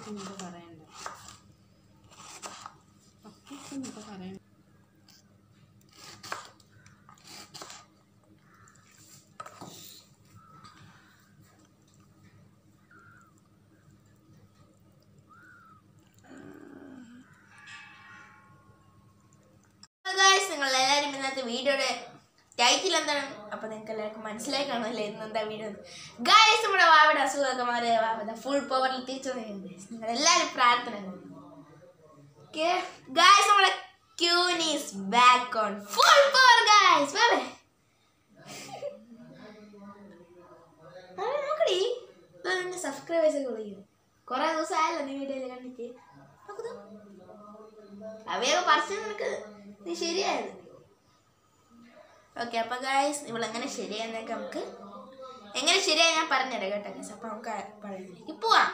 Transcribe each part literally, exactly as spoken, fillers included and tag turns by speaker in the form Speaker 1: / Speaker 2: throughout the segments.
Speaker 1: പറ്റിയൊന്നും പറയണ്ട. പറ്റിയൊന്നും ഇപ്പം പറയണ്ട.
Speaker 2: നിങ്ങളെല്ലാവരും ഇന്നത്തെ വീഡിയോയുടെ ടൈറ്റിൽ എന്താണ്? അപ്പോൾ നിങ്ങൾക്ക് എല്ലാവർക്കും മനസ്സിലായി കാണുമല്ലേ ഇന്നെന്താ വീഡിയോ. ഗായ്സ്, നമ്മുടെ വാവയുടെ അസുഖമൊക്കെ മാറി വാവയുടെ ഫുൾ പവറിൽ തിരിച്ചു വന്നിട്ടുണ്ട്. നിങ്ങളെല്ലാവരും പ്രാർത്ഥന ഗായ്സ്. നമ്മുടെ queen is back on full power guys. വാവേ നോക്കടി, നിന്റെ സബ്സ്ക്രൈബേഴ്സ് ഒക്കെ വിളിക്കുന്നു. കുറേ ദിവസം ആയല്ലോ നീ വീഡിയോയിൽ കണ്ടിട്ട്. അവയൊക്കെ പറിച്ചു നിനക്ക് നീ ശരിയായത്. ഓക്കെ, അപ്പോൾ ഗായ്സ് ഇവളെങ്ങനെ ശരിയായെന്നൊക്കെ നമുക്ക് എങ്ങനെ ശരിയായി ഞാൻ പറഞ്ഞുതരാം കേട്ടോ ഗായ്സ്. അപ്പോൾ നമുക്ക് പറയുന്നില്ല പോവാം.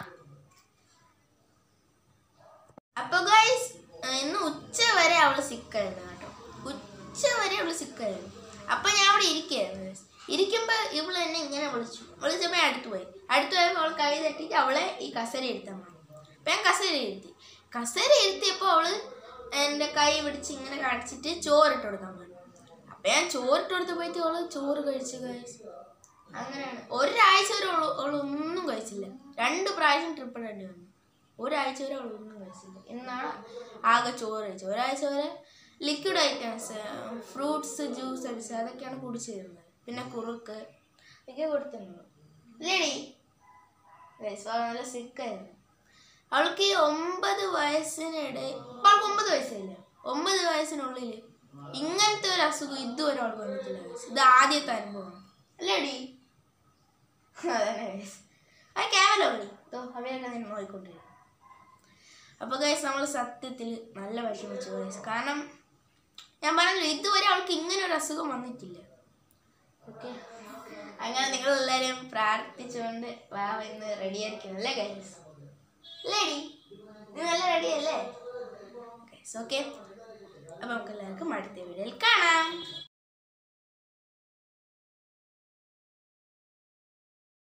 Speaker 2: അപ്പോൾ ഗായ്സ് ഇന്ന് ഉച്ച വരെ അവൾ സിക്കായിരുന്നു കേട്ടോ. ഉച്ച വരെ അവൾ സിക്കായിരുന്നു. അപ്പോൾ ഞാൻ അവിടെ ഇരിക്കുകയായിരുന്നു ഗായ്സ്. ഇരിക്കുമ്പോൾ ഇവൾ എന്നെ ഇങ്ങനെ വിളിച്ചു. വിളിച്ചപ്പോൾ അടുത്ത് പോയി. അടുത്ത് പോയപ്പോൾ അവൾ കൈ തട്ടിയിട്ട് അവളെ ഈ കസേര ഇരുത്താൻ പറഞ്ഞു. അപ്പോൾ ഞാൻ കസേര ഇരുത്തി. കസേര ഇരുത്തിയപ്പോൾ അവൾ എൻ്റെ കൈ പിടിച്ച് ഇങ്ങനെ കാണിച്ചിട്ട് ചോറിട്ട് കൊടുക്കാൻ പറഞ്ഞു. അപ്പം ഞാൻ ചോറിട്ട് കൊടുത്ത് പോയിട്ട് അവൾ ചോറ് കഴിച്ചു ഗൈസ്. അങ്ങനെയാണ് ഒരാഴ്ച വരെ അവൾ അവൾ ഒന്നും കഴിച്ചില്ല. രണ്ട് പ്രാവശ്യം ട്രിപ്പ് ഇടേണ്ടി വന്നു. ഒരാഴ്ച വരെ അവൾ ഒന്നും കഴിച്ചില്ല. എന്നാണ് ആകെ ചോറ് കഴിച്ചത്. ഒരാഴ്ച വരെ ലിക്വിഡ് ഐറ്റംസ്, ഫ്രൂട്ട്സ്, ജ്യൂസ് അടിച്ച് അതൊക്കെയാണ് കുടിച്ചു തരുന്നത്. പിന്നെ കുറുക്ക് ഒക്കെ കൊടുത്തിരുന്നു. ഇല്ലേടി ഗൈസ്, നല്ല സിക്കായിരുന്നു. അവൾക്ക് ഈ ഒമ്പത് വയസ്സിനിടെ അവൾക്ക് ഒമ്പത് വയസ്സില്ല ഒമ്പത് വയസ്സിനുള്ളിൽ ഇങ്ങനത്തെ ഒരു അസുഖം ഇതുവരെ അവൾക്ക് വന്നിട്ടില്ല ഗൈസ്. ഇത് ആദ്യത്തെ അനുഭവമാണ് അല്ലേടി? അതന്നെ ഗൈസ്. അത് ക്യാമറ അവയൊക്കെ നിന്ന് നോക്കിക്കൊണ്ടിരിക്കും. അപ്പോൾ ഗൈസ് നമ്മൾ സത്യത്തിൽ നല്ല വിഷമിച്ചു ഗൈസ്. കാരണം ഞാൻ പറഞ്ഞല്ലോ ഇതുവരെ അവൾക്ക് ഇങ്ങനെ ഒരു അസുഖം വന്നിട്ടില്ല. ഓക്കെ, അങ്ങനെ നിങ്ങളെല്ലാവരും പ്രാർത്ഥിച്ചുകൊണ്ട് വാവ ഇന്ന് റെഡിയായിരിക്കണം അല്ലേ ഗൈസ്? ലേഡി നീ നല്ല റെഡിയല്ലേ? ഓക്കെ, അപ്പോൾ നമുക്ക് എല്ലാവർക്കും അടുത്ത വീഡിയോയിൽ കാണാം.